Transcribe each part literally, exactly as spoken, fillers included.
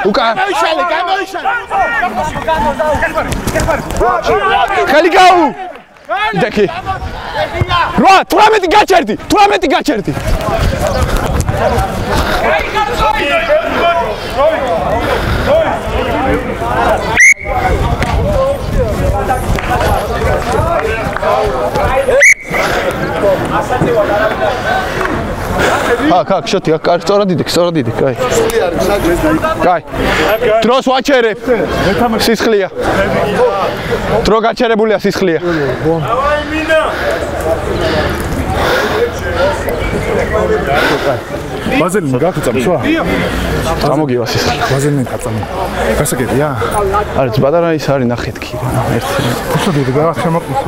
უკან გამოიშალე, გამოიშალე. ხელი გაუ. დაკი. რა, თვრამეტი გაჩერდი, თვრამეტი გაჩერდი. Ha, ha, შოთი, კაი, სწორად იდექ, სწორად იდექ, კაი. კაი. დროს ვაჩერებ. სისხლია. დრო გაჩერებულია სისხლია. დავაი მინა. ბაზელინი გაგწამ შვა? გამოგივა სისხლი. ბაზელინი გაგწამ. გასაგებია? არა, პატარა ის არის ნახეთ კი, ერთი. ხო, დიდი გაგახ შემოყვის.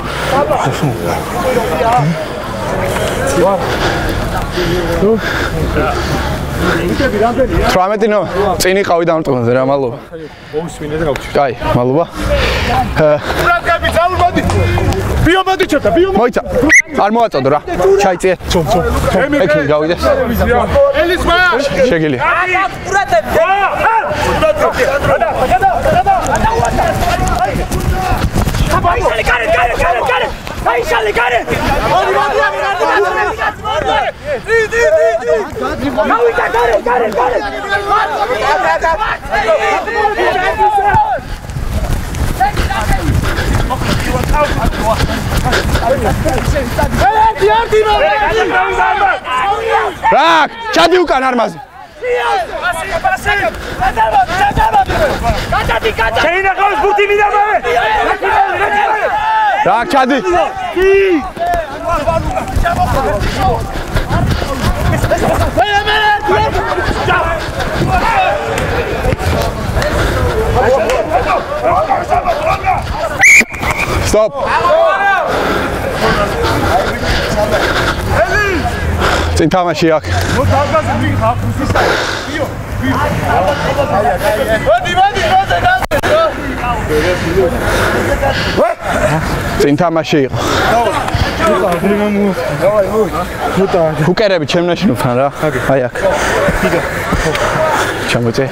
თვრამეტი ნო წინ იყავი დამტყმაზე რა მადლობა. ოვსმინე და გავჩი. კაი, მადლობა. ბრატები ძალბადი. ბიომადი ჩატა, ბიომადი. მოიცა. არ მოაწოდო რა. ჩაიწიე. ცომ, ცომ. ეკი გავიდეს. ელის მა. შეგილი. ბრატები. აიშალე კარე, კარე, კარე, კარე. აიშალე კარე. მოდი, მოდი, მოდი. დი, დი, დი, დი. გავიდა კარე, კარე, კარე. რა, ჩადი უკან არმაზი. შეინახავს ბუთი მიდამავე. რა, ჩადი. Stop. წინ თამაში აქ. მოდი, მოდი, მოდი, წინ თამაში იყო. უკერები ჩემნაშინებთან რა. აი აქ. ჩამოწე.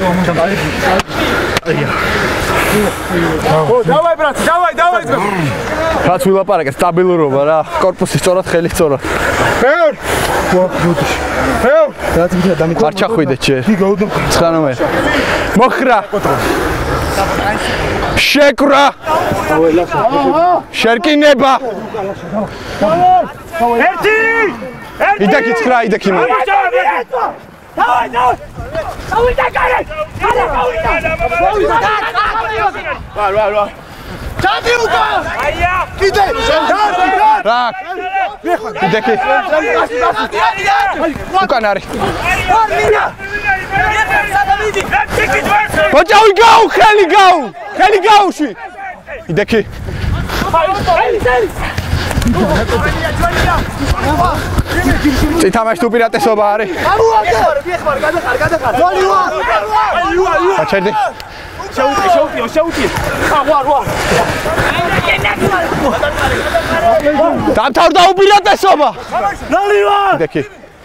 დავაი ბრატი, დავაი, დავაი. რაც ვილაპარაკეთ, სტაბილურობა რა. კორპუსი სწორად, ხელი სწორად. ფეურ. ფეურ. რაც მითხრა დამიტო. არ ჩახვიდეთ ჯერ. კი გაუდო. ცხრა ნომერი. მოხრა. შეკრა. შერკინება. ერთი! ერთი! იდექი ცხრა, იდექი მო. დავაი, დავაი. გავიდა კარე. კარე გავიდა. ვარ, ვარ, ვარ. ჩადი უკან. აია. კიდე. რა. იდექი. უკან არის. ვარ მინა. ბოჭავი გაუ, ხელი გაუ. ხელი გაუში. იდექი. წინ თამაშს უპირატესობა არის. აჩერდი. შეუტი, შეუტი, შეუტი. აა, ვარ, ვარ. დამთავრდა უპირატესობა. ნალი ვარ. იდექი.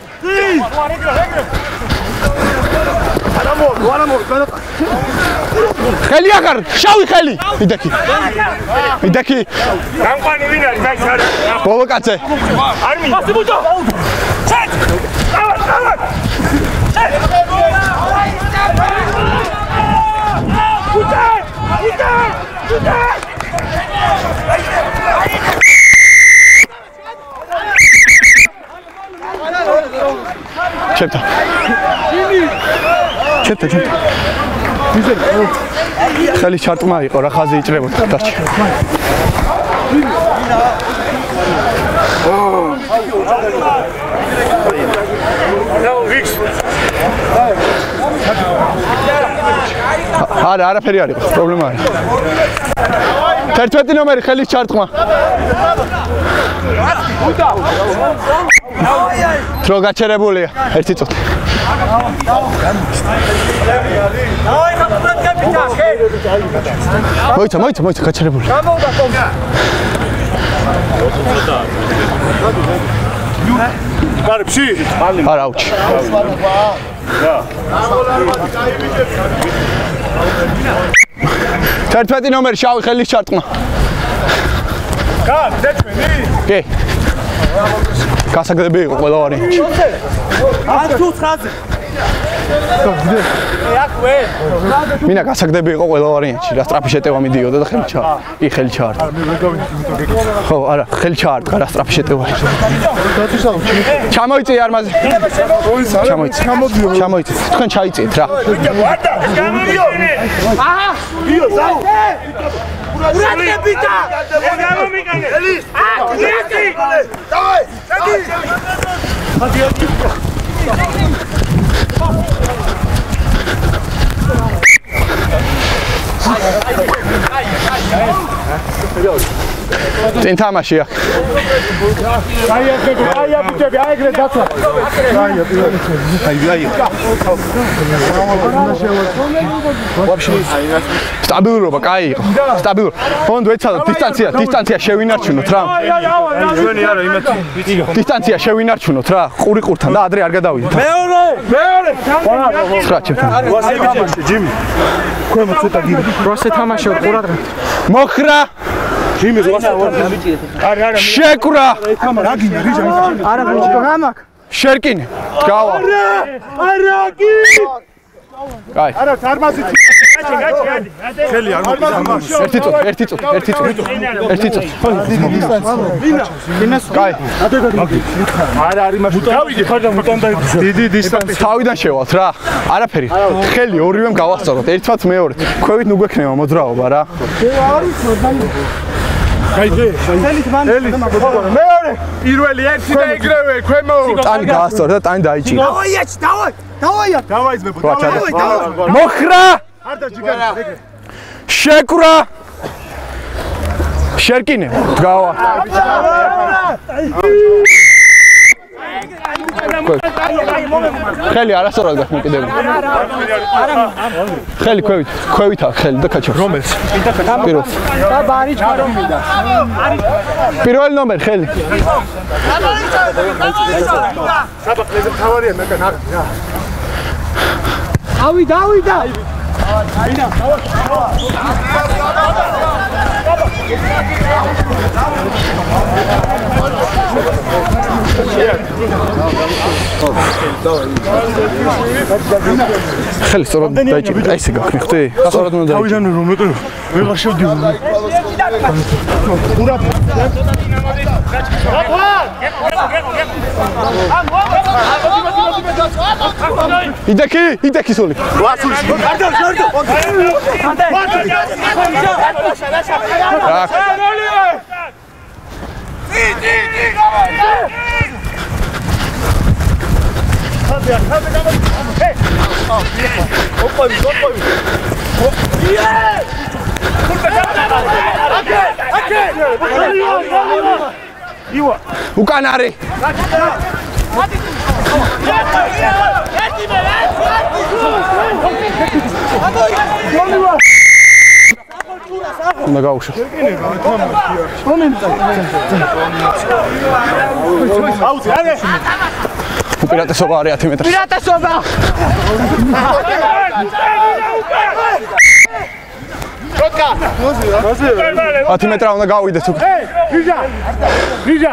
არა მოვ, არა მოვ, გადაყარ. ხელი აღარ, შავი ხელი. იდექი. იდექი. გამყანი ვინ არის, აი არა. ბოლო კაცე. არ მინდა. მასი ბუჭო. ჩეთ. დავა, დავა. ჩეთ. ბუჭო. ბუჭო. ბუჭო. ჩეთა. ჩეთა, ჩეთა. ხელი ჩარტმა იყო რა ხაზი იჭრებოდა დარჩა. არა, არაფერი არ იყო, პრობლემა არის. ერთერთი ნომერი ხელის ჩარტყმა. დრო გაჩერებულია, ერთი წუთი. მოიცა, მოიცა, მოიცა, გაჩერებული. გარებში? არა, აუჩი. თერთმეტი ნომერი შავი ხელის ჩარტყმა. გა, ზეწმენი? კი. გასაგდები იყო ყველა ვარიანტი. ან თუ ხაზე. ეაკვე. მინა გასაგდები იყო ყველა ვარიანტი. რა სტრაფი შეტევა მიდიოდა და ხელი ჩაარტყა. კი, ხელი ჩაარტყა. ხო, არა, ხელი ჩაარტყა, რა სტრაფი შეტევა. ჩამოიწიე არმაზე. ჩამოიწიე. ჩამოიწიე. თქვენ ჩაიწიეთ რა. აჰა! ბიო, ზაუ. ურატე ბიტა! გამომიგანე. ელის. აა, გიეთი! დავაი, შედი. ადიოთი. წინ თამაში აქ. აი ახლა, აი აბიჯები, აი ეგრე დაცვა. აი აი აი. სტაბილურობა, კაი იყო. სტაბილურ. ფონდ ვეცადოთ დისტანცია, დისტანცია შევინარჩუნოთ რა. ჩვენი არა იმათი. დისტანცია შევინარჩუნოთ რა. ყური ყურთან და ადრე არ გადავიდეთ. მეორე, მეორე. ცხრა ჩემთან. ვასე თამაში, ჯიმი. ქვემო ცოტა გიგი. როსე თამაში ვარ ყურადღე. მოხრა. ჯიმი ვასე. არა, არა. შეკვრა. რა გინდა, რიჟა. არა პროგრამაკ. შერკინე. გავა. არა, კი. კაი. არა, თარმაზი. ხელი არ მოდის. ერთი წუთი, ერთი წუთი, ერთი წუთი. ერთი წუთი. კაი. არა, არის მაშინ. გავიგე, ხარდა მუტანდა. დიდი დისტანცია. თავიდან შევალთ რა. არაფერი. ხელი ორივემ გავასწოროთ, ერთმაც მეორეთ. ქვევით ნუ გვექნება მოძრაობა რა. გაიგე, ხელით მან. მეორე, პირველი ერთი და ეგრევე, ქვემო. ტანი გაასწორე და ტანი დაიჭირა. დავაიაჩ, დავაი! დავაია! დავაიზმებო, დავაი, დავაი! მოხრა. არ და ჯიგარი, ეგრე. შეკვრა. შერკინე. გავა. ხელი არასწორად გაქვს მოკიდებული. ხელი ქვევით, ქვევითაა ხელი და კაჩო. რომელს? პირველს. და ბარიჩა რომ მიდა. პირველი ნომერი ხელი. საბაყლეზე თავარია მეკან არ. ავი, დავიდა! აინა, ხელი სწორად დაიჭირა. აი ესე გაქვს, ხვდი? სწორად უნდა დაიჭირა. თავიდან რომ მეკან ვეღარ შევდივარ. ურა. იდექი, იდექი სული. ვასულში. გარდა, გარდა. დი, დი, დი, გავარ. ხაბია, ხაბია, გამო. ჰე. ოპოვი, ოპოვი. იე! კურტა ჩავა. აკე, აკე. ივა. უკან არის. უნდა გაუშვო. აუცი, არა. უპირატესობა არის ათი მეტრი. პირატესობა! როკა. მოზე. ათი მეტრა უნდა გავიდეთ უკვე. ჰეი, რიჟა. რიჟა.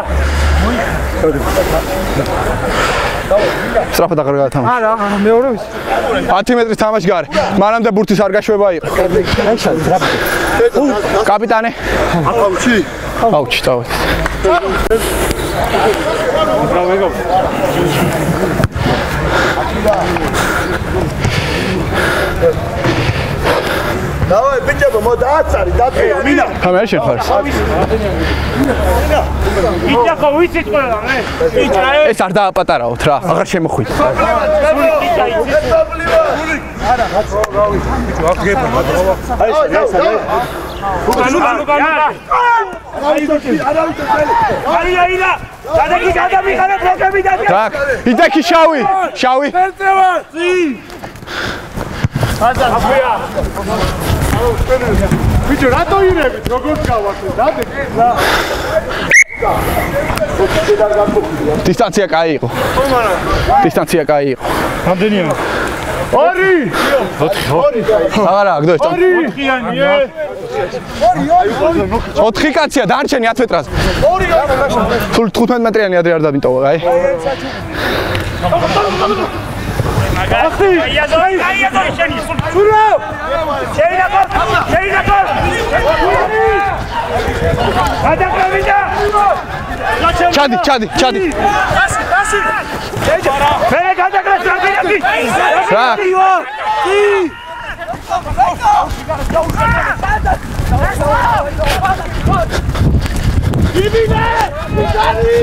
სწრაფად აღარ გადათამაშე. არა, არა, მეორე ვის. ათი მეტრის თამაში გარე. მანამდე ბურთის არ გაშვება იყო. კაპიტანე. აუჩი. აუჩი, წავედი. დავაი, ბიჭებო, მოდა აცარი, დაწია, მინა. კამერა შეხარს. იტა ხო ვიცით ყველა, მე. იტა ეს არ დააპატარავთ რა, აღარ შემოხვით. არა, რავი. ვაგება, მადლობა. აი ეს, ეს, აი. უკან, უკან, უკან. აი ვიცი, არა ვიცი. აი, აი, და. დადაკი გადამიხარე პროგრამი დადაკი. так, იდექი შავი, შავი. ერთევა, წი. აზა, აფია. ბიჭო, რატო ირებით, როგორ გავართ, დადეკი, რა. დისტანცია კაი იყო. დისტანცია კაი იყო. რამდენია? ორი! აღარა, გდო. ოთხიანია. ოთხი კაცია, დარჩენი ათ მეტრაზე. ორი. სულ თხუთმეტ მეტრიანი ადრე არ დამიტოვა, აი. ახი! აიაზოი, აიაზოი შენი. სულა! შეიძლება, შეიძლება. გადაგავიდა. ჩადი, ჩადი, ჩადი. ასი, ასი. მე გადაგრა ტრაგედიები. რა? კი. იბინე! იბანი!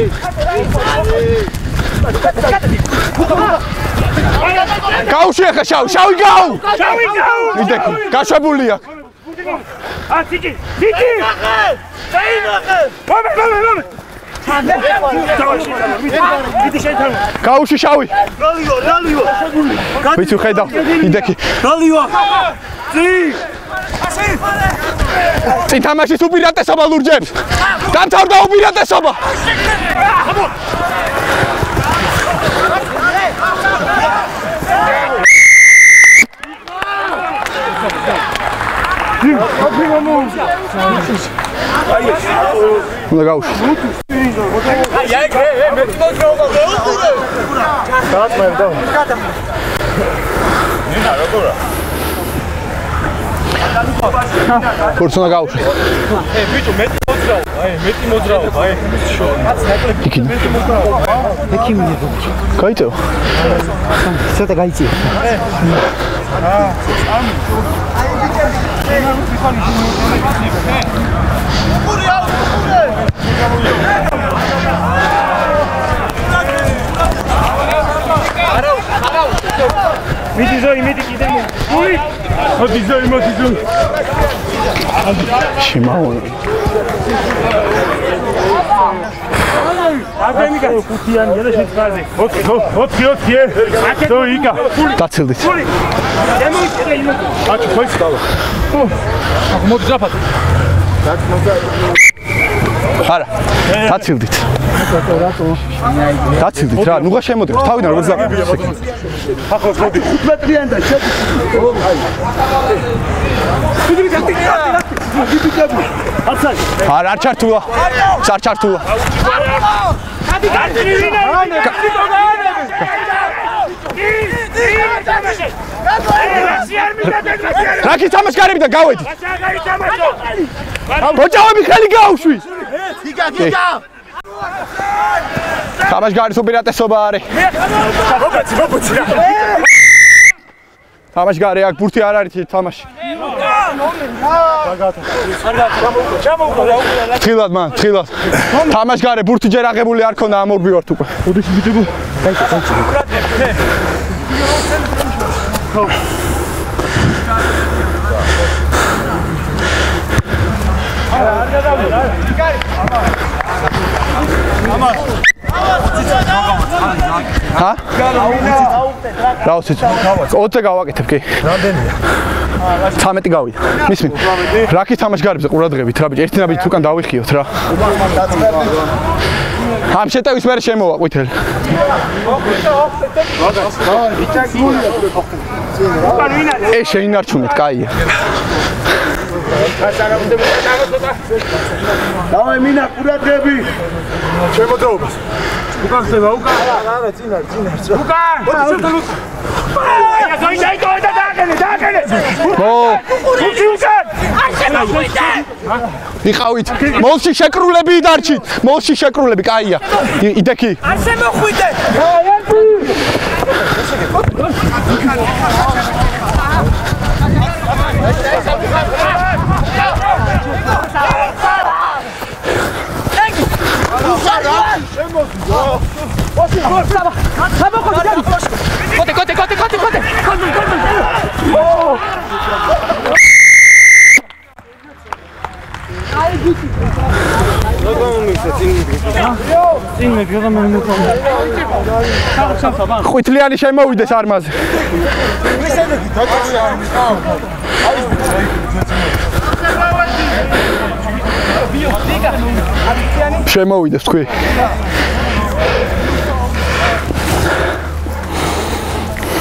გაუშვი ახლა შავი, შავი გაუ! შავი გაუ! იდექი, გაშვებულია. ა ციკი, ციკი! დაინახე! მომე, მომე, მომე! გაუშვი შავი. რალიო, რალიო! ვიცი ხედავ, იდექი. რალიო! წი! ასი! წინ თამაშის უპირატესობა ლურჯებს. დამთავრდა უპირატესობა. უნდა გაუშვი. ფურს უნდა გაუშვი. ე ბიჭო მეტი მოძრაო, აი მეტი მოძრაო, აი იქით. ექიმი იყო. გაიწევა. ცოტა გაიწია. აა ამი მიდი ზოი, მიდი კიდე მო. უი! მოდი ზოი, მოდი ზოი. შემაულა. აგენი გა ხუთიანი და შეწყაზე. ოთხი, ოთხი, ოთხი. ზოი იკა. დაცილდით. შემოიჭრე იმო. აჩ ხოიც დავა. აკ მოდი ზაფათ. არა. დაცილდით. დაცილდით რა, ნუღა შემოდრებს, თავიდან როგორ ზაფხულს. ახლა მოდი. მეტრიან და შედი. დიდი დიდი დიდი. აცალ. არა, არ ჩართულა. არ ჩართულა. გადი გადი ვინა. რაკი თამაშგარები და გავედი. ბოჭავები ხელი გაუშვი. გიგა გიგა. თამაშგარის უპირატესობა არის. მოგეცი, მოგეცი რა. თამაშგარი აქ ბურთი არ არის თამაში. თხილად მან, თხილად. თამაშგარი ბურთი ჯერ აღებული არ ქონდა ამ ორბი ვართ უკვე. ოდეში ბიჭო. გაიწია, გაიწია. ჰა? დაუსიც. ოცი გავაკეთებ კი. რამდენია? ცამეტი გავიდა. მისმენ. რაკის თამაშგარებზე ყურადღებით რა ბიჭო, ერთი ნაბიჯით უკან დავიხიოთ რა. ამ შეტევის მერე შემოვა ყვითელი. ეს შეინარჩუნეთ, კაია. დავაი მინა ყურადღები. შემოძრაობას. უკან ხდება, უკან. არა, წინ არ, წინ არ. უკან. აი, ზოი დაიგო და დააგენე, დააგენე. მო, უკი უკან. არ შემოგვიდე. იყავით. მოლში შეკრულები დარჩით. მოლში შეკრულები, კაია. იდექი. არ შემოგვიდე. Kote, kote, kote, kote, kote. ყვითლიანი შემოვიდეს არმაზე. შემოვიდეს თქვი.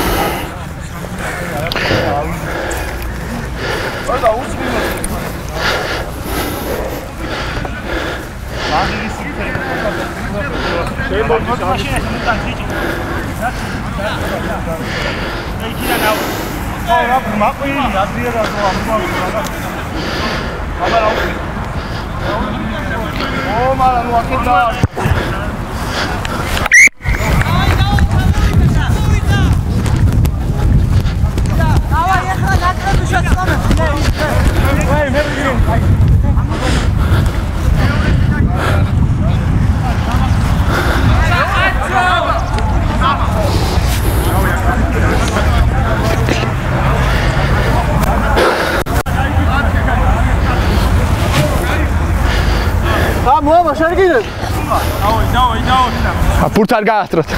ფურთ არ გაასწროთ.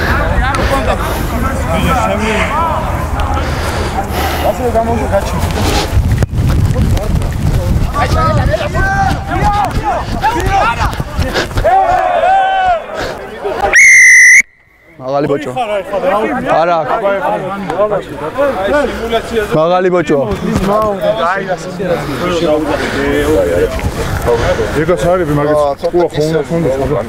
ასე გამოვიდა გაჩი. მაღალი ბოჭო. არა. მაღალი ბოჭო. ეგას არის მაგას ყუა ხონდა ხონდა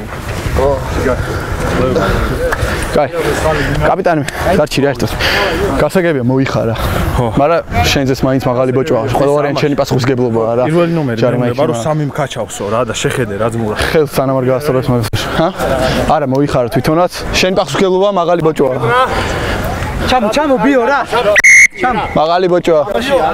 კაი. კაპიტანი, დარჩი რა ერთად. გასაგებია მოიხარა. მაგრამ შენზეც მაინც მაღალი ბოჭოა. ყველგან შენი პასუხისგებლობაა რა. პირველი ნომერი რა რო სამი მკაჩავსო რა და შეხედე რა ძმურა. ხელს სანამ არ გაასწორებს მაგას. ჰა? არა მოიხარა თვითონაც. შენი პასუხისგებლობაა მაღალი ბოჭოა. ჩამო, ჩამო ბიო რა. ჩამო. მაღალი ბოჭოა.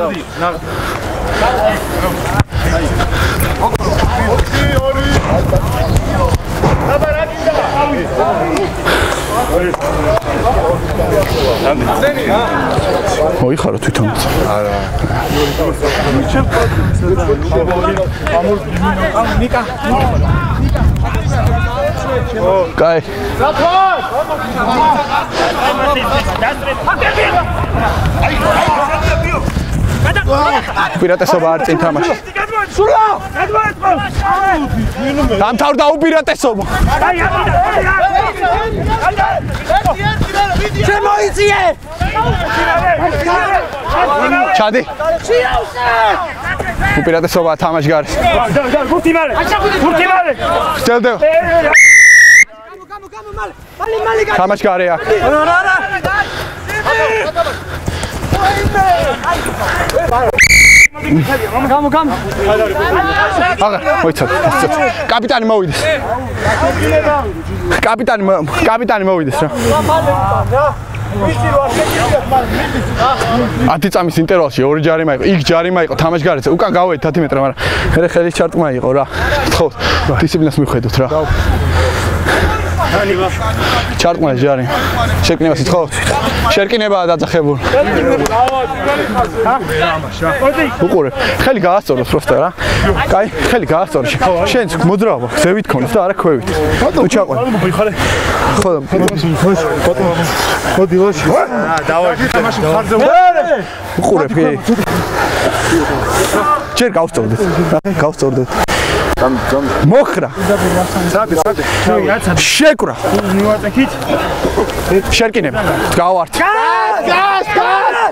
მოიხარა თვითონაც. არა. ნიკა. კაი. უპირატესობა არ წინ თამაში. სულა! გადმოეწყო! დამთავრდა უპირატესობა. შემოიწიე! ჩადი. უპირატესობა თამაში გარის. გუთი მალე. გუთი მალე. ხსელდე. გამო, გამო, მალე. მალე, მალე გადი. თამაში გარე აქ. არა, არა. გამო, გამო. აღა, მოიცადე. კაპიტანი მოვიდეს. კაპიტანი კაპიტანი მოვიდეს რა. ათი წამის ინტერვალში ორი ჯარი მაიყო, იქ ჯარი მაიყო, თამაში გარეთ. უკან გავედი ათი მეტრე, მაგრამ მე ხელის ჩარტყმა იყო რა. ხო, დისციპლინას მიხედოთ რა. ჩარტყმა ჯარი. შეკინება სიტყვა. შეკინებაა დაძახებული. უყურე, ხელი გაასწორო პროსტა რა. კაი, ხელი გაასწორო. შენც მოძრაობა, ზევით ქონდეს და არა ქვევით. თუ ჩაყვე. ხო, მოდი ლოში. აა, დავაი. თამაში ხარზე. უყურე, ფი. ჯერ გავსწორდეთ. გავსწორდეთ. მოხრა. სადი, სადი. შეკრა. მივაწექით. შეკინება. გავართ. გას, გას, გას!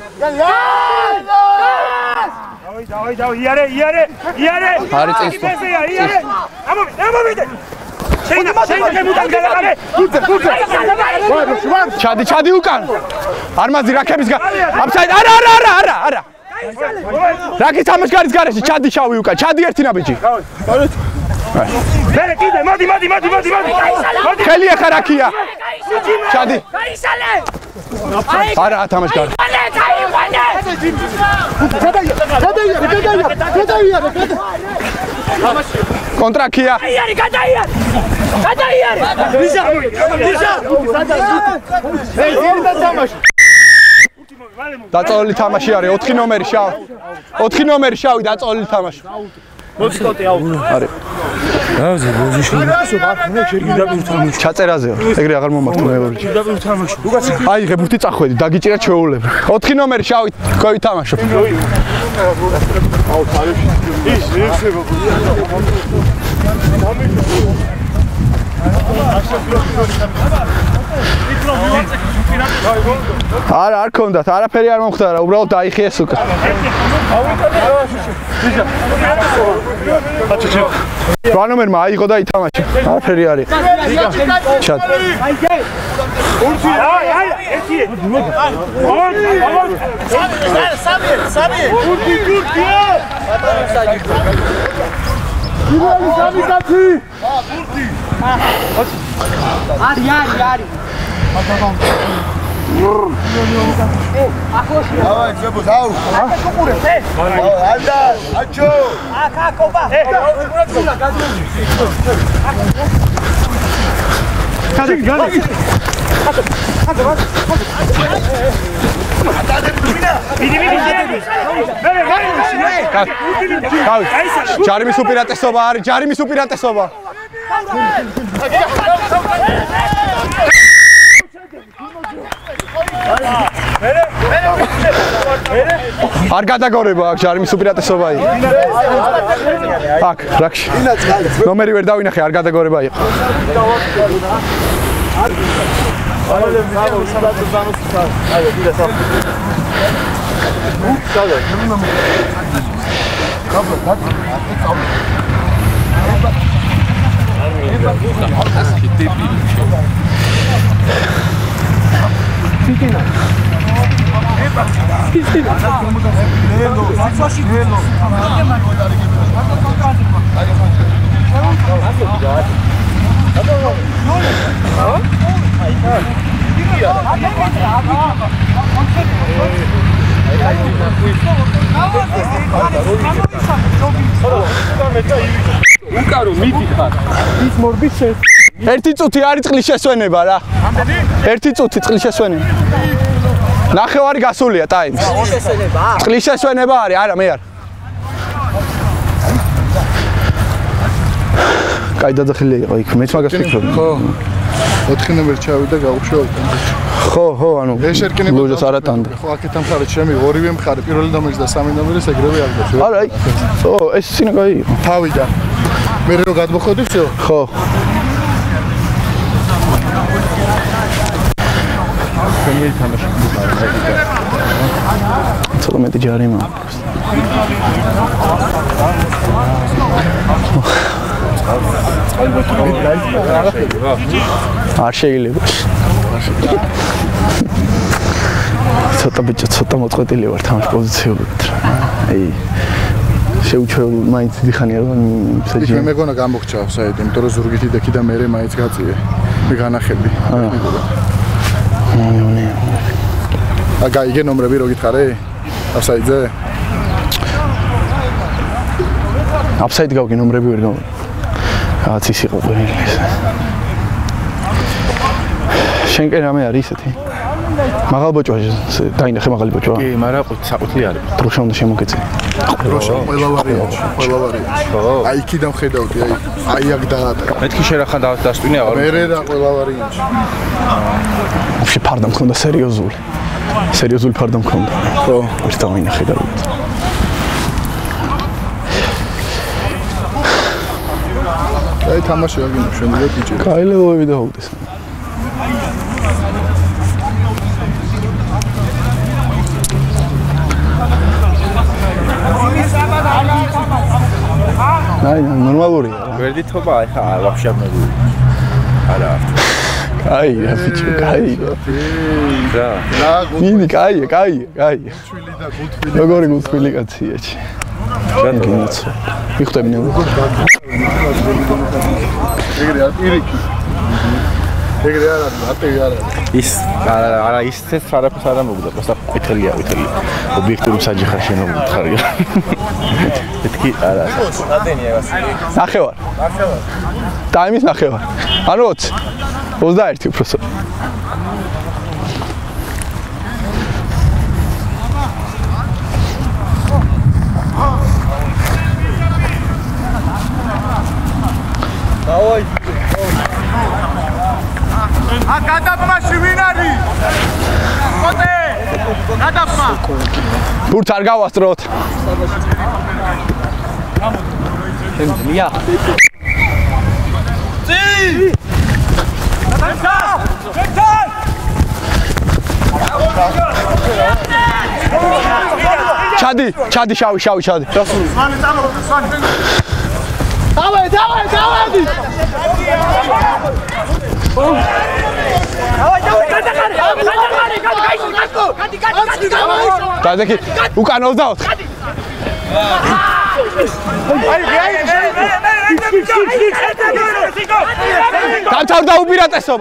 დავაი, დავაი, დავაი, იარე, იარე, იარე. არის წინსვლა. ისეა, იარე. ამოვიდე, ამოვიდე. შეინა, შეინა გემუდან გალაგალე. გუძე, გუძე. ჩადი, ჩადი უკან. არმაზი რაკების გა. აფსაიდ. არა, არა, არა, არა, არა. რაკის თამაშგარის გარეშე, ჩადი შავი უკან. ჩადი ერთი ნაბიჯი. მე კიდე, მოდი, მოდი, მოდი, მოდი, მოდი. მოდი. ხელი ახლა რაკია. ჩადი. გაისალე! არა, თამაშგარი. აიყვანე, აიყვანე! კონტრაქტია. გაიარე, გადაიარე! გადაიარე! ვიზა, ვიზა. დაწოლილი თამაში არის, ოთხი ნომერი შავი. ოთხი ნომერი შავი დაწოლილი თამაში. მოციკოტი აუ. არის. რავზე, ბოზიშვილი. ჩაწერაზეო. ეგრე აღარ მომართო მეორე. დაბილ თამაში. აი, ღებურთი წახვედი, დაგიჭირა ჩვეულები. ოთხი ნომერი შავი, ქვევი თამაშობ. აუ, თარეში. ის, ისება. არა, არ ქონდათ, არაფერი არ მომხდარა, უბრალოდ დაიხიეს უკან. რვა ნომერმა აიღო და ითამაშა. არაფერი არ იყო. ჩად. ურთი, აი, აი, ერთი. სამი, სამი. ურთი, ურთი. პირველი სამი კაცი. ურთი. არი, არი, არი. Давай, Джебу, дау. Анда, ачо. აკა, კობა. კადი, კადი. მიდი, მიდი. მე, მე, მე. გავი. ჯარიმის უპირატესობა არის, ჯარიმის უპირატესობა. არ გადაგორება აქ ჯარიმის უპირატესობა იყო. აქ, რაქში. ნომერი ვერ დავინახე, არ გადაგორება იყო. უკარო მიდიხარ. ის მორბისე. ერთი წუთი არის წყლის შესვენება რა. ერთი წუთი წყლის შესვენება. ნახევარი გასულია ტაიმის. წყლის შესვენება არის, არა მე არ. კაი დაძახილია იყო იქ, მეც მაგას ვფიქრობ. ხო. ოთხი ნომერი ჩავიდა გაუშვია უკანდაში. ხო, ხო, ანუ ეს ერკინება ლუჟას არ ატანდა. ხო, აქეთ მხარე ჩემი ორივე მხარე, პირველი ნომერი და სამი ნომერი ეგრევე აღდგეს. არა, აი. ო, ეს სინაგაი იყო. თავიდან. მე რო გადმოხვედი всё. ხო. მე თამაში ცოტა მეტი ჯარიმა. არ შეიძლება. ცოტა ბიჭო, ცოტა მოწყვეტილი ვარ თამაშ პოზიციებით რა. აი შეუჩვეულ მაინც დიხანია რომ საჯი. მე მეგონა გამოგჭა საერთოდ, იმიტომ რომ ზურგითი დექი და მე მაინც გაწიე. მე განახები. ა გაიგე ნომრები რო გითხარი? აფსაიდზე? აფსაიდ გავგი ნომრები ვერ გავი. რაღაც ის იყო ყველი ეს. შენ კი რამე არის ისეთი? მაღალ ბოჭვაში დაინახე მაღალი ბოჭვა? კი, მაგრამ საყუთლი არის. დროშა უნდა შემოგეწე. დროშა ყველა ვარიანტი, ყველა ვარიანტი. ხო. აი იქიდან ხედავდი, აი აი აქ დაატა. მეთქი შერახან დავასტვინე აღარ. მე რა ყველა ვარიანტი. вообще ფარდა მქონდა სერიოზული. სერიოზული ფარდა მქონდა. ხო, ვერ დავინახე და აი თამაში აგინო შენდება ბიჭი. კაი ლევოები დაუდეს. აი, ნორმალურია. ვერ დითობა ახლა вообще მე. არა. კაი, ბიჭო, კაი. რა. მინი, კაი, კაი, კაი. გუთვილი და გუთვილი. როგორი გუთვილი კაცია ჩი. რან გინოცო. მიხვდები ნუ. ეგრე ირიკი. ეგრე არა, ატევი არა. ის არა, არა ის ეს არაფერს არ ამოგდა, просто ყვითელია, ყვითელია. ობიექტური საჯიხა შენობთხარი. მეთქი არა. ნახევარ. ნახევარ. ტაიმის ნახევარ. ანუ ოცი. ოცდაერთი უბრალოდ. დავაი. ა გადაფმაში ვინ არის? კოტე! გადაფმა! ბურთს არ გავასწროთ. შემძლია. წი! გადაფმა! შეთან! ჩადი, ჩადი შავი, შავი, ჩადი. დავაი, დავაი, დავაი. დავაი, დავაი, გადაგარე, გადაგარე, გაიში, გასკო. გადი, გადი, გადი, გაიში. დადეკი, უკან ოცდაოთხ. აი, აი, აი. დამთავრდა უპირატესობა.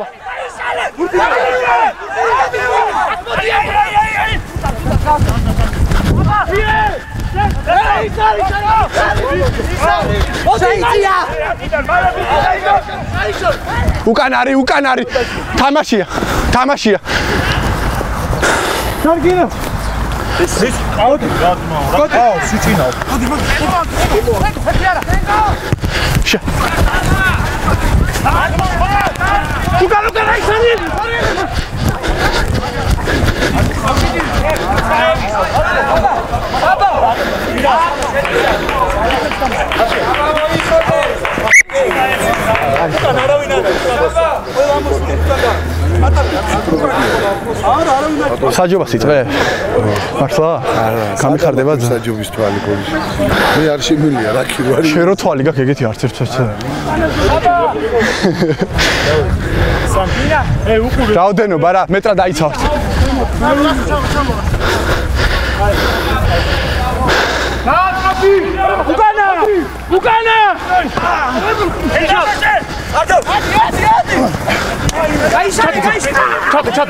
უკან არის, უკან არის. თამაშია, თამაშია. კარგია. ეს ის აუდი გადმო. აუ, სიჩინაო. უკან უკან აი სანი. საჯობას იწვე? მართლა? გამიხარდება საჯობის თვალი გოლის. მე არ შემილია რა კი ვარ. შენ რო თვალი გაქვს ეგეთი არც ერთ საჭა. სამპინა, ე უყურე. რაოდენობა რა, მეტრად აიცავთ. უკანა! უკანა! არტო! გაიშალე, გაიშალე! ჩადე, ჩადე.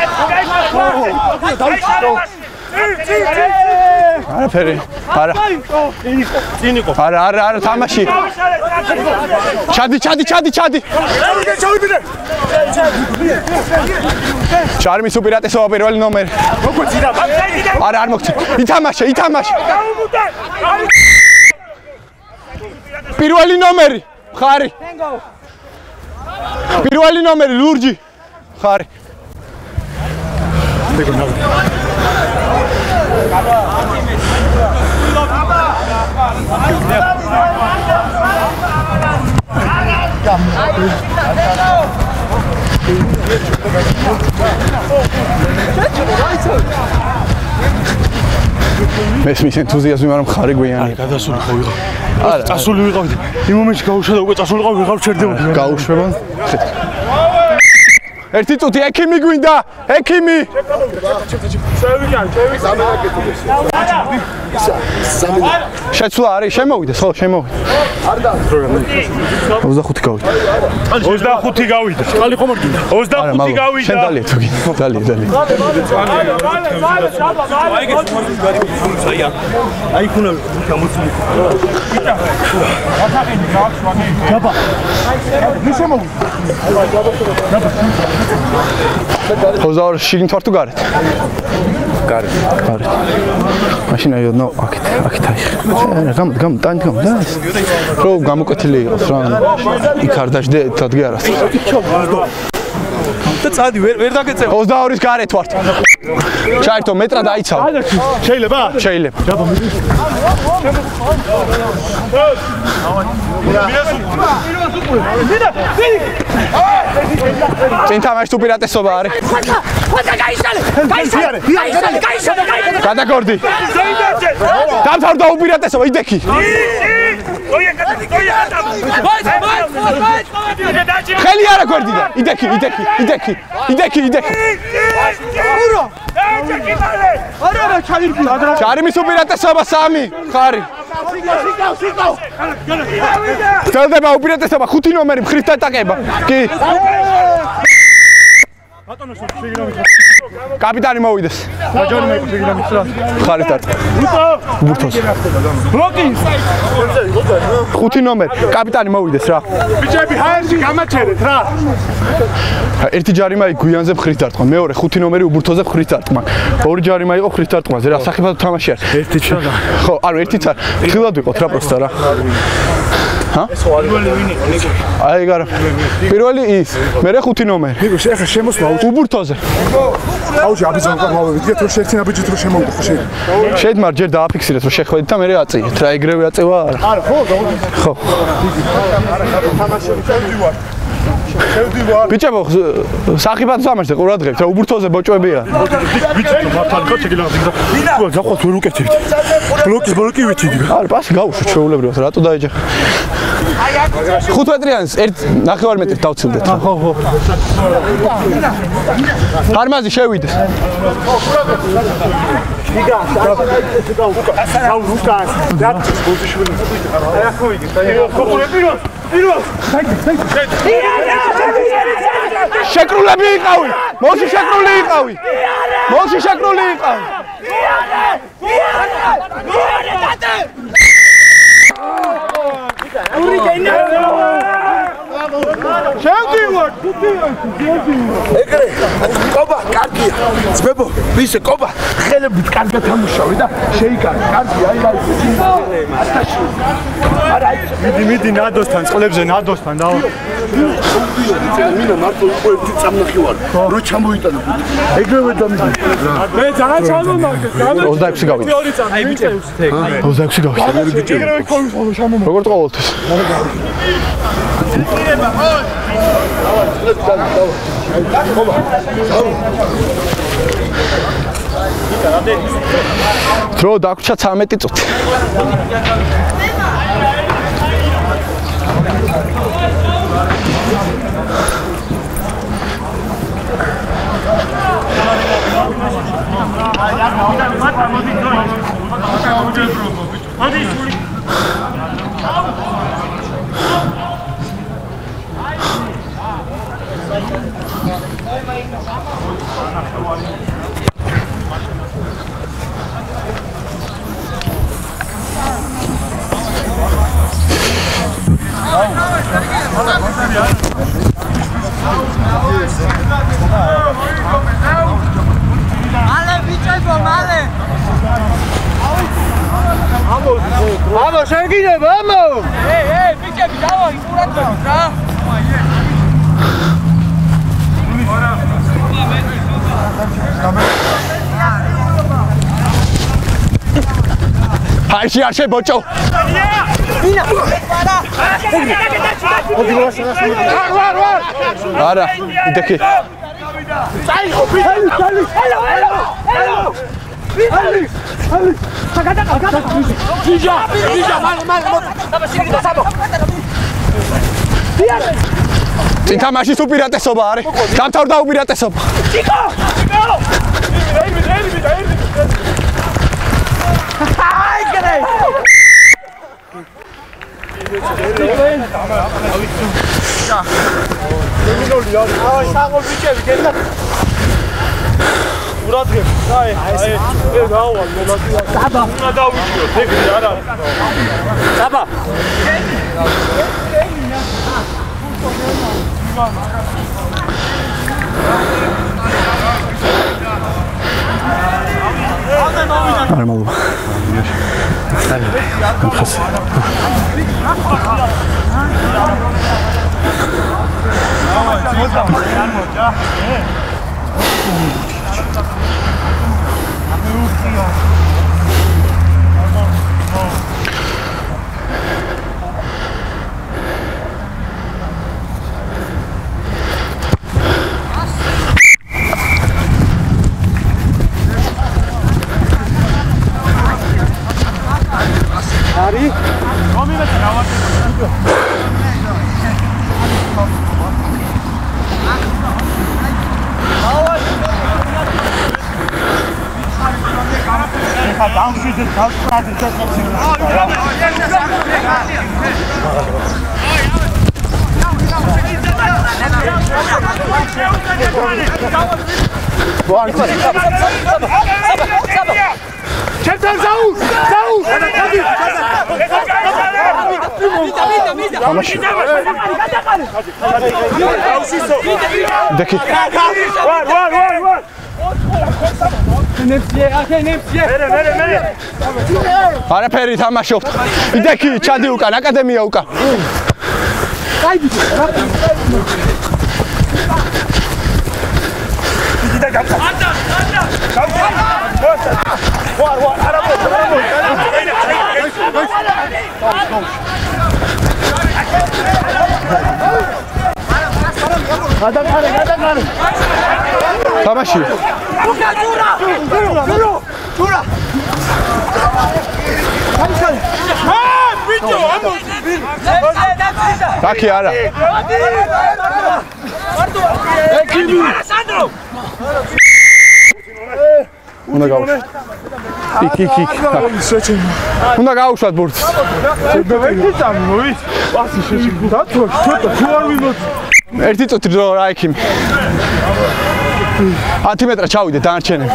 არაფერი. არა. წინ იყო. არა, არა, არა, თამაში. ჩადი, ჩადი, ჩადი, ჩადი. ჩავიდე. ჩარმის უპირატესობა პირველი ნომერი. მოგვეციდა. არა, არ მოგცე. ითამაშე, ითამაშე. პირველი ნომერი. ხარი. პირველი ნომერი ლურჯი. ხარი. მესმის ენთუზიაზმი, მაგრამ ხარი გვიანი. გადასული ხო ვიღავ. არა, წასული ვიღავდი. იმ მომენტში გაუშვა და უკვე წასულიყავ ვიღავ ჩერდებოდი. გაუშვება. ერთი წუთი ექიმი გვინდა, ექიმი. შევიკან, შევიკან. შეცვლა არის, შემოვიდეს, ხო, შემოვიდე. არ და ოცდახუთი გავიდა. ოცდახუთი გავიდა. წყალი ხომ არ გინდა? ოცდახუთი გავიდა. შენ დალია თუ გინდა. დალია, დალია. აი ხუნა გამოცილი. დაბა. მი შემოვიდა. ოცდაორი შიგნით ვარ თუ გარეთ? გარეთ. გარეთ. მაშინ აი ნო აქეთ, აქეთ აი. გამ გამ ტანი გამ და რო გამოკვეთილი იყოს რა. იქ არ დაждე თადგე არას. და წადი ვერ ვერ დაგეწევ. ოცდაორის გარეთ ვარ. ჩაერთო მეტრად აიცავ. შეიძლება? შეიძლება. წინ თამაშს უპირატესობა არის. ხოთა გაიშალე! გაიშალე! გაიშალე, გაიშალე, გაიშალე! გადაგორდი. დამთავრდა უპირატესობა, იდექი. ხელი არა გვერდიდა. იდექი, იდექი, იდექი, იდექი, იდექი. ურო! არა, არა, ჩაირბი. ჩარიმის უპირატესობა სამი, ხარი. სიკავ, სიკავ! გრძელდება უპირატესობა ხუთი ნომერი მხრით დატაკება. კი. კაპიტანი მოვიდეს. რაჯონი მე შეგინამის რა. ხარით არ. ბურთოს. ბლოკი. ხუთი ნომერი კაპიტანი მოვიდეს რა. ბიჭები ჰაერში გამაჩერეთ რა. ერთი ჯარიმა იქ გვიანზე მხრით დარტყმა. მეორე ხუთი ნომერი უბურთოზე მხრით დარტყმა. ორი ჯარიმა იყო მხრით დარტყმაზე რა. სახიფათო თამაში არის. ერთი ჩადა. ხო, ანუ ერთიც არ. ხილად ვიყოთ რა პროსტა რა. ჰა? პირველი ვინ იყო ნიკო? აი გარა. პირველი ის, მერე ხუთი ნომერი. ნიკო, შეხა შემოსვლა უბურთოზე. აუჯი აბიძან ყავავე. დიახ, რომ შეერთი აბიჯით რომ შემოვიდე ხო შენ. შედმარ ჯერ დააფიქსირეთ რომ შეხვედით და მერე აწიეთ რა ეგრევე აწევა არა. არა, ხო, ხო. თამაშები წავდივარ. ბიჭებო, სახიფათო სამაშზე ყურადღებთ, რა უბურთოზე ბოჭოებია. ბიჭო, მართალი კაცი გილაღდება. ვინა, ზაყვას ვერ უკეთებთ. ბლოკის ბლოკი ვეჩიდი. არა, პასი გავუშვით შეულებრივად, რატო დაეჯახე? ხუთ მეტრიანს ერთ ნახევარ მეტრით დავცილდეთ. ხო, ხო. ფარმაზი შევიდეს. გიგა, გაუ უკას. დაწეს ბოზიშვილი. აი ხო იგი. ხოხურე პიროს. პიროს. შეკრულები იყავი. მოსი შეკრული იყავი. მოსი შეკრული იყავი. ური გენა შევდივარ, ეგრე, კობა, კარგია. ძმებო, ვისე კობა, ხელებით კარგად ამუშავე და შეიკარე. კარგია, აი აი. არა, მიდი, მიდი ნადოსთან, წყლებზე ნადოსთან და მინა მარტო იყო ერთი წამნახევარი. რო ჩამოიტანო. ეგრევე დამიდი. მე ძალიან ჩამომაგდე. ოცდაექვსი გავიდა. ორი წამი, აი ბიჭებს თქ. ოცდაექვსი გავიდა. ეგრევე ქონს ჩამომაგდე. როგორც ყოველთვის. დრო დაგვრჩა ცამეტი წუთი. Male, bičajbo, male! Amo, შეგინება, amo! Ej, ej, bičebi, davoj, uračemo, da? Hai și așa, băciu! Bine! Para! Ara, uite că Stai, copii! Hello, hello, hello, hello! Alex! Alex! Gata, gata, gata! Ninja! Ninja, mal, mal, mal! Sabo, siguiente, sabo! Viene! Ținta mea și supiratesoba are. Cam te-au dat upiratesoba. Chico! Chico! Hai, gădei! აი, საღოლ ბიჭები, გედა. ურადღებ. აი, აი, მე გავალ, მოლადი. Saba! უნდა დავიჭირო, ეგრე არა. Saba! Нормально. Хас. არის? კომიბეცი გავაკეთე. ხა დამშვიდეთ გავსწრაფეთ ჩემთან ზაუ! ზაუ! Amashi. Deki. ვარ ვარ ვარ ვარ ნემსიე, ახე ნემსიე! მერე მერე მერე არაფერი თამაშობთ. იდექი, ჩადი უკან, აკადემია უკან. კაიდი, რა? იდა გამცა ანდა ანდა გამცა ვარ ვარ არა მო არა მო გადაყარე, გადაყარე. თამაში. უკა ჯურა! ჯურა! ჯურა! ხალხი! აა, ბიჭო, ამო! აკი არა. ეკიდი! სანდრო! უნდა გავუშვათ. იქ იქ იქ. უნდა გავუშვათ ბურთს. ერთი წამი მოიც. პასი შეჭი. დათო, ცოტა თუ არ ვიმოც. ერთი წუთი დრო რა იქიმ. ათი მეტრა ჩავიდე დანარჩენები.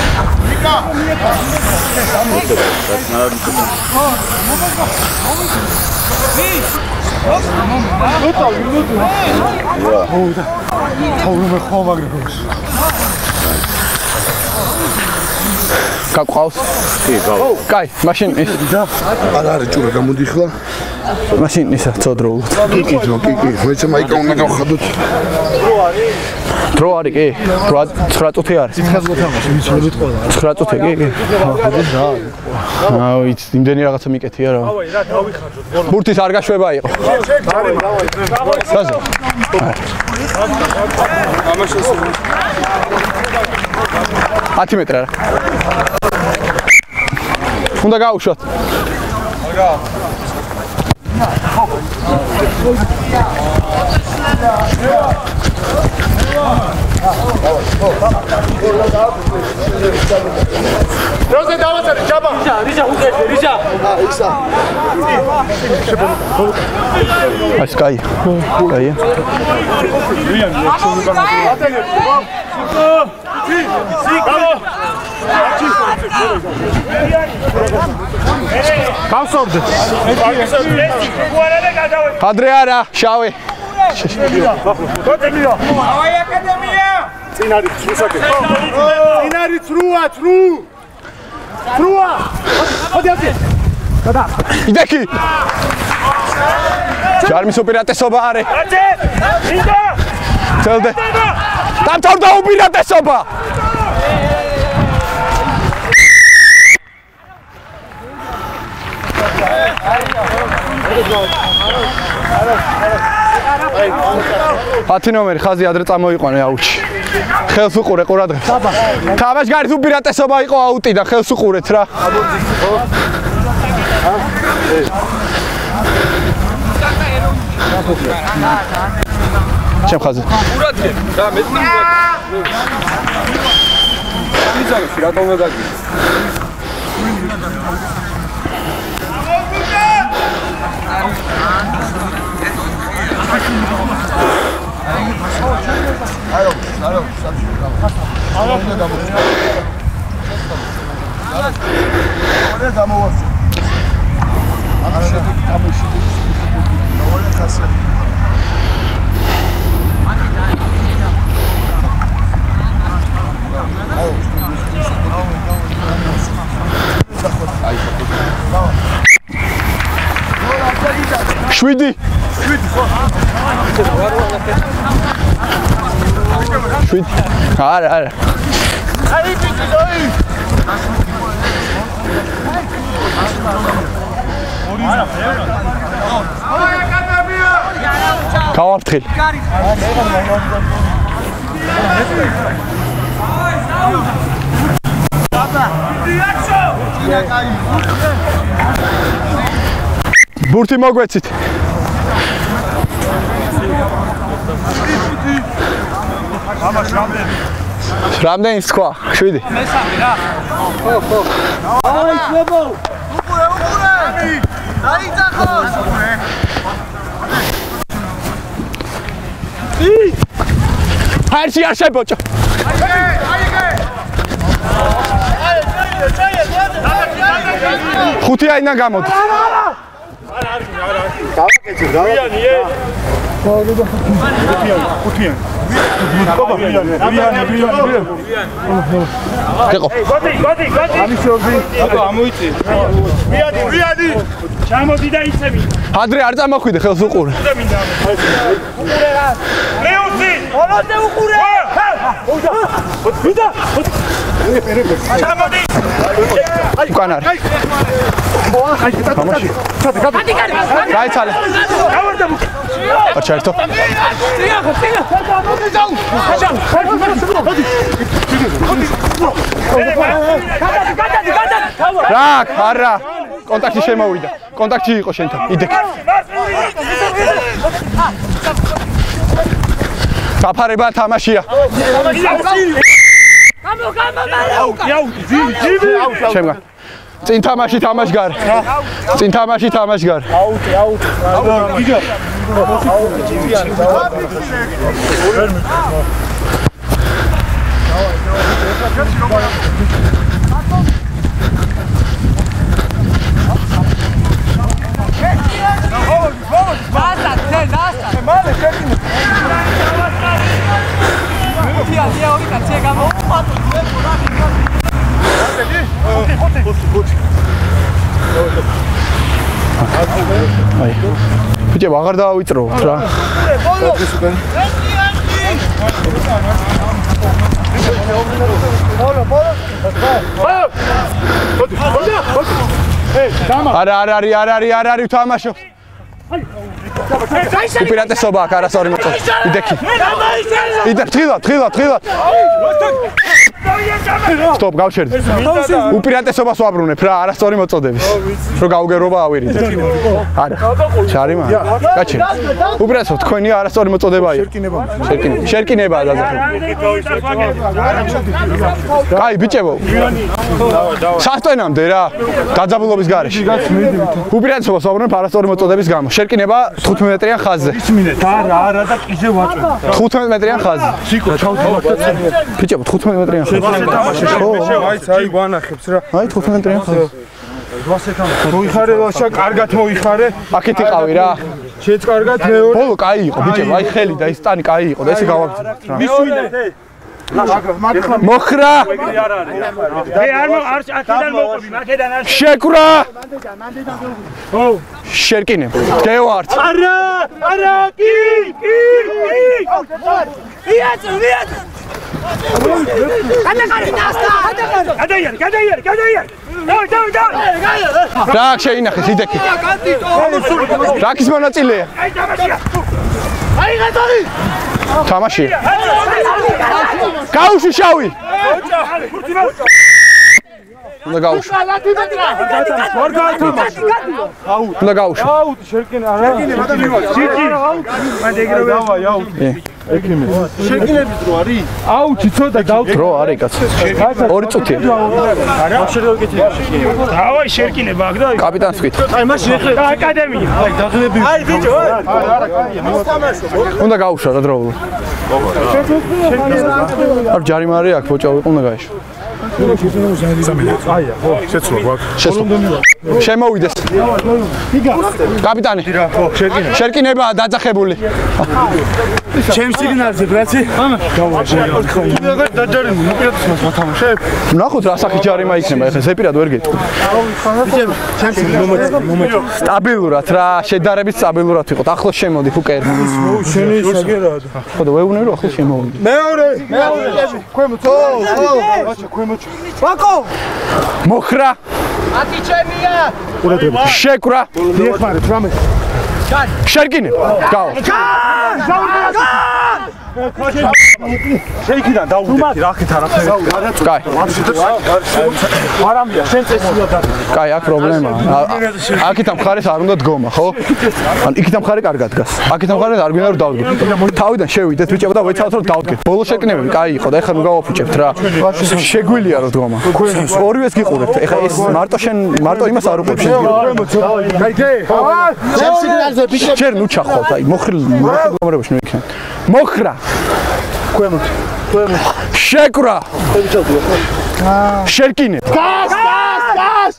ცოტა ვიმოც. თავრომე ხო მაგრებს. გაყავს? კი, გავა. კაი, მაშინ ის არ არის ჭურა გამოდი ხლა. მაშინ ისა წოდროულ. კი, კი, კი, კი. მეც მაიკა უნდა გავხადოთ. დრო არის კი? ცხრა წუთი არის. ცხრა წუთი კი, კი. აუ, იცი, იმდენი რაღაცა მიკეთია რა. ავაი რა დავიხარჯოთ ბოლოს. ბურთის არ გაშვება იყო. გაზე. ათი მეტრა რა. უნდა გავუშვათ. აგა. როზე დავაწერე ჯაბა. რიჟა, რიჟა უკეთე, რიჟა. აა, ისა. ეს კაი. კაია. გავსორდეთ. ადრე არა, შავი. ავაი აკადემია! წინ არის რუსაკე. წინ არის რუა, რუ. რუა. მოდი ასე. გადა. იდექი. ჯარმის უპირატესობა არის. აჭე! ინდა! წელდე. დამთავრდა უპირატესობა. ათი ნომერი ხაზი ადრე წამოიყვანე აუჩი. ხელს უყურე ყურადღებს. თამაში გარეთ უპირატესობა იყო აუტი და ხელს უყურეთ რა. ჩემ ხაზი. ყურადღებ და მეტი ყურადღებ. ისაა რა თქმა უნდა. არო, არო, არო, უნდა დამოვა. არა დამოვასწრე. არა დამოშიდე. მოვალე ხასე. შვიდი. შვიდი. არა, არა. აი ბიჭი დოი. გავაფრთხილ. ბურთი მოგვეცით. ამას რამდენი? რამდენი სხვა? შვიდი. მესამე რა. ხო, ხო. აი, ლებო. უყურე, უყურე. დაიძახოს. ფარში არ შებოჭო. ხუთი აიდან გამოდი. გავაკეთე, გავაკეთე. ხუთიანი. კობა ვიანი, ვიანი, ვიანი. გეყო. გოდი, გოდი, გოდი. ამის ორდი. აბა ამოიწი. ვიანი, ვიანი. ჩამოდი და იცემი. ადრე არ წამოხვიდე ხელს უყურე. მინდა. უყურე რა. მეუცი. ბოლომდე უყურე. უკან არის გაიცალე აჩერტო რა არა კონტაქტი შემოვიდა კონტაქტი იყო შენთან იდექ საფარება თამაშია გამო გამო შემგა წინ თამაში თამაშგარი წინ თამაში თამაშგარი აუტი აუტი გიგა აი ბიჭო აღარ დავავიწროვთ რა არა არა არა არა არა არა არა თამაშო უპირატესობა აქ არასორი მოწოდე იდექი იდე თხილად თხილად თხილად სტოპ გავშერდ უპირატესობას ვაბრუნებ რა არასორი მოწოდების რომ გაუგერობა ავირიდეთ არა ჩარიმა გაჩი უპირატესობა თქვენია არასორი მოწოდებაა შერკინება შერკინებაა დაზახე კაი ბიჭებო სასტენამდე რა დაძაბულობის გარეშე უპირატესობას ვაბრუნებ არასორი მოწოდების გამო შერკინება თხუთმეტ მეტრიან ხაზზე ისმინეთ არა არა და კიდე ვაწვევ თხუთმეტ მეტრიან ხაზზე სიკო ჩავთავაზეთ ბიჭებო თხუთმეტ მეტრიან ხაზზე აი აი ვანახებს რა აი თხუთმეტ მეტრიან ხაზზე მოიხარე ლაშა კარგად მოიხარე აქეთ იყავი რა შეც კარგად მეორე ბოლო კაი იყო ბიჭებო აი ხელი და ის სტანი კაი იყო და ესე გავაგზავნეთ რა მისვინეთ მოხრა მე არ არ აქედან მოყვები აქედან არ შეკრა შერკინე გევართ არა არა კი კი ვიაც ვიაც გადაგარი ნასტა გადაიარ გადაიარ გადაიარ დავი დავი დავი რა შეინახეს იდექი რაკის მონაწილეა აი თამაშია აი გადარი თამაშია გაუშვი შავი უნდა გაუშვი უნდა გაუშვი აუტი შერკინე არა სიკი მან ეგრევე დავაი აუტი ეკიმე შერკინების დრო არის აუტი ცოტა დავწ დრო არის კაცო ორი წუთია არა შერკინე დავაი შერკინე ბაგდა კაპიტანს ვკითხე აი მაშინ ეხლა აკადემია აი დაღლები აი ბიჭო არა არა კაია უნდა გაუშვა რა დროულად არ ჯარიმარი აქვს ბოჭა უნდა გაიშვა აია ხო შეცვლა გვაქვს შემოვიდეს კაპიტანი შერკინება დაძახებული ჩემს სიგნალზე ბრაცი დაჯარიმი უპირატესობას ვათამაშებ ნახოთ რა სახის ჯარიმა იქნება ეხლა ზეპირად ვერ გეტყვი სტაბილურად რა შედარებით სტაბილურად ვიყოთ ახლოს შემოდი ფუკერ შენი საგერად ხო და ვეუბნები რომ ახლოს შემოვიდი მეორე მეორე ქვემოთ ო ო ქვემოთ ვაკო მოხრა აკი ჩემია შეკრა დიახმარეთ რამე შერკინე გავა შეიქიდან დაუვიდეთ რა ხით არაფერი კაი არამია შენ წესილა და კაი აქ პრობლემაა აქეთ ამ მხარეს არ უნდა დგომა ხო ან იქით ამ მხარე კარგად დგას აქეთ ამ მხარეს არ გვინდა რომ დავდგეთ თავიდან შევიდეთ ბიჭებო და ვეცადოთ რომ დავდგეთ ბოლო შეკნევები კაი იყო და ეხლა ნუ გავაფუჭებთ რა შეგვილია რომ დგომა ორივეს გიყურებთ ეხლა ეს მარტო შენ მარტო იმას არ უყურებ შენ კაი დე ჩემ სიგნალზე ბიჭები შენ ნუ ჩახვალთ აი მოხრილ მოხრილობაში ნუ იქნება მოხრა ქვემოთ ქვემოთ შეკრა შერკინე გას გას გას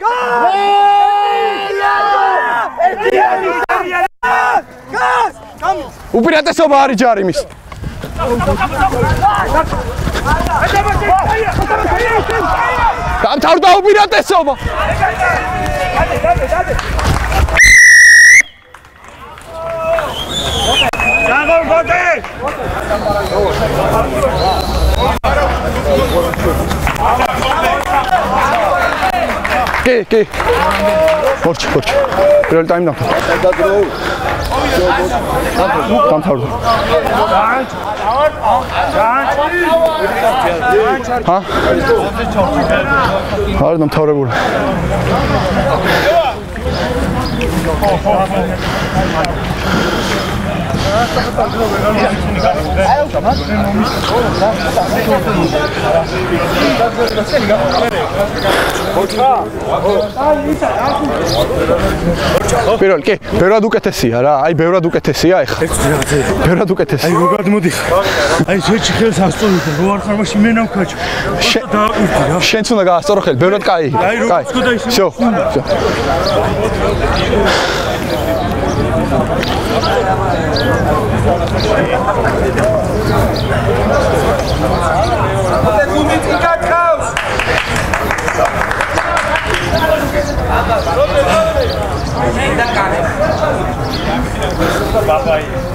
გას უპირატესობა არის ჯარიმის დამთავრდა უპირატესობა Bravo, Bote! კი, კი. ხორჩი, ხორჩი. პირველი ტაიმი დამთავრდა. დამთავრდა. ჰა? არ დამთავრებული. პირველ კი, ბევრად უკეთესია რა, აი ბევრად უკეთესია ეხლა. ბევრად უკეთესია. აი როგორ მოდიხარ? აი შეჭი ხელს ასწორებ, რო არ ხარ მაშინ მე ნამქაჩ. დააკვირდი რა. შენც უნდა გაასწორო ხელი, ბევრად კაი. აი როგორ სკოდა ისე. всё. Bye bye.